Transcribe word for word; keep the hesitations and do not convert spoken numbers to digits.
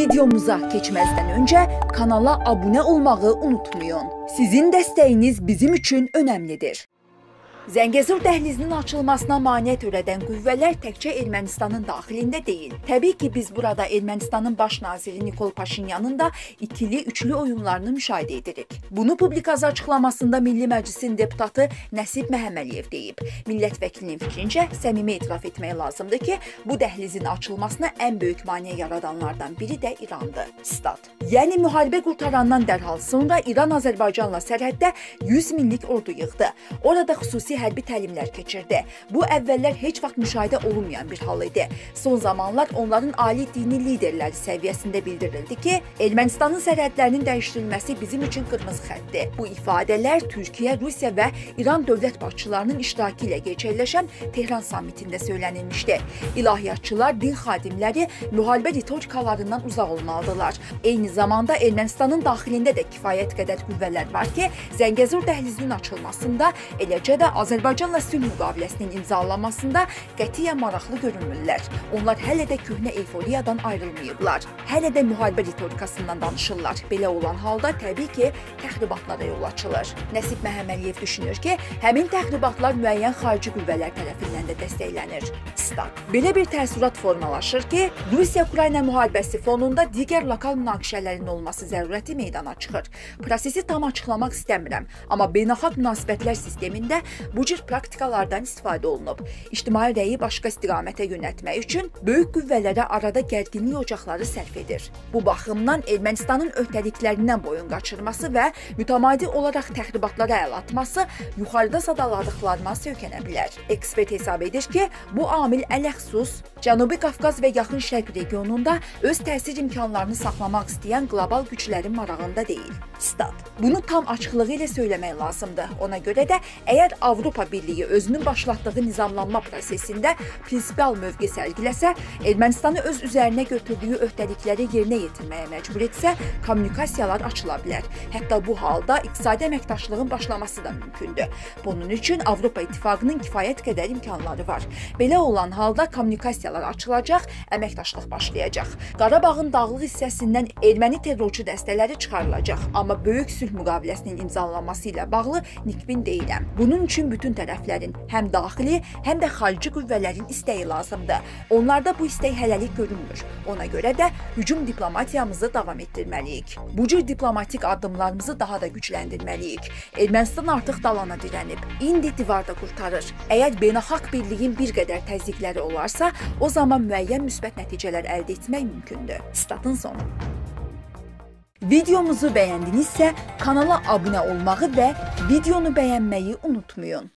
Videomuza keçməzdən öncə kanala abunə olmağı unutmayın. Sizin dəstəyiniz bizim üçün önəmlidir. Zəngəzur dəhlizinin açılmasına maneə törədən qüvvələr təkcə Ermənistanın daxilində deyil. Təbii ki, biz burada Ermənistanın baş naziri Nikol Paşinyanın da ikili, üçlü oyunlarını müşahidə edirik. Bunu publikazı açıqlamasında Milli Məclisin deputatı Nəsib Məhəmməliyev deyib. Millət vəkilinin fikrincə, səmimi etiraf etmək lazımdır ki, bu dəhlizin açılmasına ən böyük maneə yaradanlardan biri də İrandır. Stat. Yəni, müharibə qurtarandan dərhal sonra İran Azərbaycanla sərhəddə yüz minlik ordu yığdı. Orada xüsusi hərbi təlimlər keçirdi. Bu əvvəllər heç vaxt müşahidə olunmayan bir hal idi. Son zamanlar onların ali dini liderləri səviyyəsində bildirildi ki, Ermənistanın sərhədlərinin dəyişdirilməsi bizim üçün qırmızı xəttdir. Bu ifadələr Türkiyə, Rusiya və İran dövlət başçılarının iştirakı ilə gerçəkləşən Tehran sammitində söylənilmişdi. İlahiyyatçılar, din xadimləri müharibə ritorikalarından uzaq olmalıdırlar. Eyni zamanda Ermənistanın daxilində də kifayət qədər qüvvələr var ki, Zəngəzur dəhlizinin açılmasında, eləcə də Azərbaycanla sülh müqaviləsinin imzalanmasında qətiyyən maraqlı görünmürlər. Onlar hələ də köhnə euforiyadan ayrılmayıblar. Hələ də müharibə ritorikasından danışırlar. Belə olan halda təbii ki, təxribatlara yol açılır. Nəsib Məhəmməliyev düşünür ki, həmin təxribatlar müəyyən xarici qüvvələr tərəfindən də dəstəklənir. Stat. Belə bir təəssürat formalaşır ki, Rusiya-Ukrayna müharibəsi fonunda digər lokal münaqişələrin olması zərurəti meydana çıxır. Prosesi tam açıqlamaq istəmirəm, amma beynəlxalq münasibətlər sistemində bu cür praktikalardan istifadə olunub. İctimai rəyi başqa istiqamətə yönəltmək üçün böyük qüvvələrə arada gərginlik ocaqları sərf edir. Bu baxımdan Ermənistanın öhdəliklərindən boyun qaçırması və mütəmadi olaraq təxribatlara əl atması yuxarıda sadaladıqlarına söykənə bilər. Ekspert hesab edir ki, bu amil ələxsus Cənubi Qafqaz və Yaxın Şərq regionunda öz təsir imkanlarını saxlamaq istəyən qlobal güclərin marağında deyil. Stat. Bunu tam açıqlığı ilə söyləmək lazımdır. Ona görə də əgər Avropa Birliyi özünün başlatdığı nizamlanma prosesində prinsipial mövqe sərgiləsə, Ermənistanı öz üzərinə götürdüyü öhdəlikləri yerinə yetirməyə məcbur etsə, kommunikasiyalar açıla bilər. Hətta bu halda iqtisadi əməkdaşlığın başlaması da mümkündür. Bunun üçün Avropa İttifaqının kifayət qədər imkanları var. Belə olan halda kommunikasiyalar açılacaq, əməkdaşlıq başlayacaq. Qarabağın dağlıq hissəsindən erməni terrorçu dəstələri çıxarılacaq. Amma böyük sülh müqaviləsinin imzalanması ilə bağlı nikbin deyiləm. Bunun üçün bütün tərəflərin həm daxili, həm də xarici qüvvələrin istəyi lazımdır. Onlarda bu istək hələlik görünmür. Ona görə də hücum diplomatiyamızı davam etdirməliyik. Bu cür diplomatik addımlarımızı daha da gücləndirməliyik. Ermənistan artıq dalana dirənib. İndi divarda qurtarır. Əgər beynəlxalq birliyin bir qədər təzyiqləri olarsa, o zaman müəyyən müsbət nəticələr əldə etmək mümkündür. Statın sonu. Videomuzu bəyəndinizsə, kanala abunə olmağı və videonu bəyənməyi unutmayın.